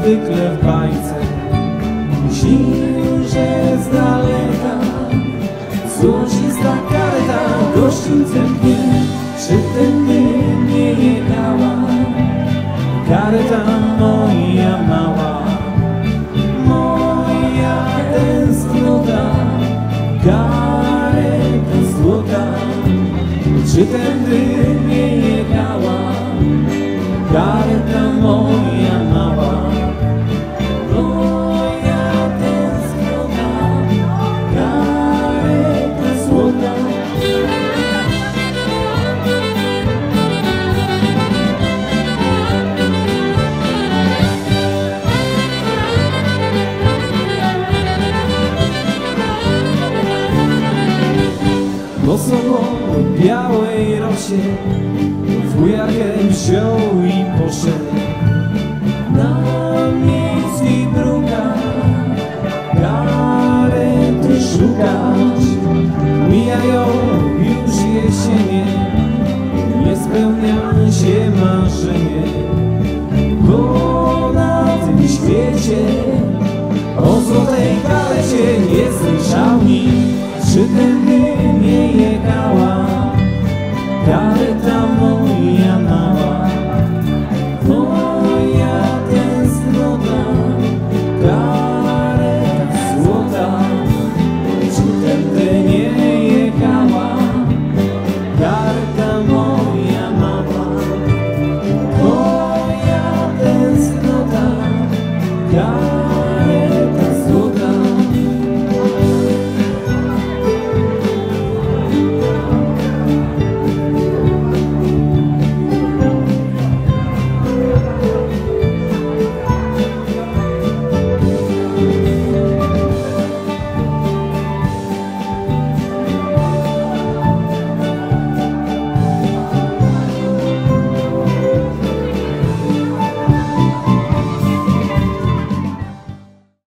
zwykle w bajce. Myślił, że z daleka złocista kareta gościńcem dnie, przytędy nie jechała. Kareta moja mała, moja tęsknota, kareta złota, czy tędy nie jechała? Kareta moja mała, moja tęsknota, kareta złota. Nocą o białej rosie wujakę wziął i poszedł na miejskich drogach karety szukać. Mijają już jesienie, nie spełnia się marzenie, bo na tym świecie o złotej karecie nie słyszał nikt. Czy tędy nie jechała?